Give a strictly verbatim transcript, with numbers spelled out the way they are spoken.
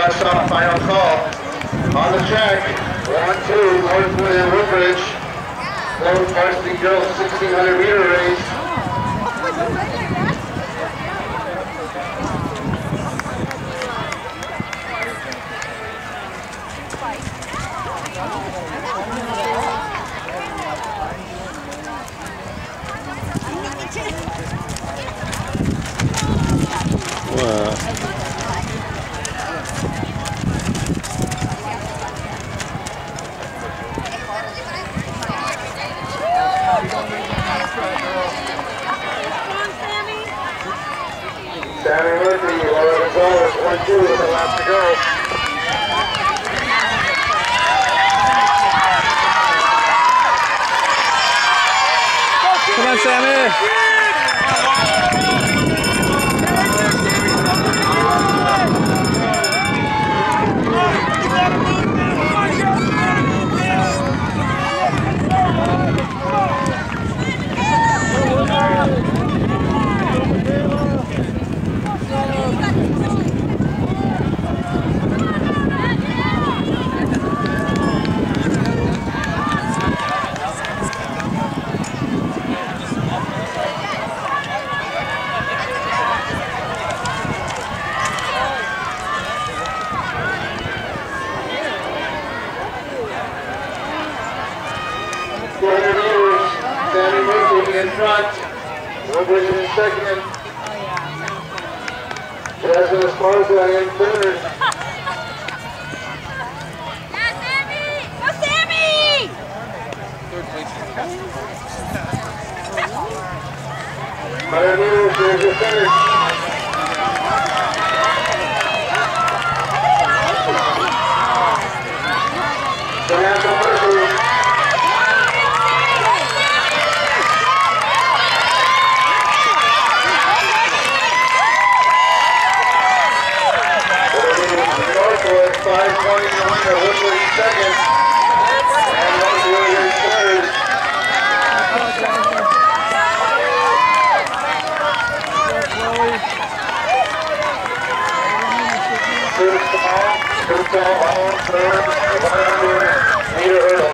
us off, final call. On the track, one, two, Northwood and Woodbridge. Close varsity girls sixteen hundred meter race. Wow. Sammy Murphy, Laura Gonzalez, one, two, with the lap to go. Come on, Sammy! two hundred meters, Sammy Murphy in front, Woodbridge in second, Jasmine Esparza in third. Yeah, Sammy! Go, Sammy! one hundred meters, there's your finish. Samantha Murphy. five twenty to win, Woodward in second, and Northwood in third. First, Tom, first, Tom, third, one hundred meter hurdle.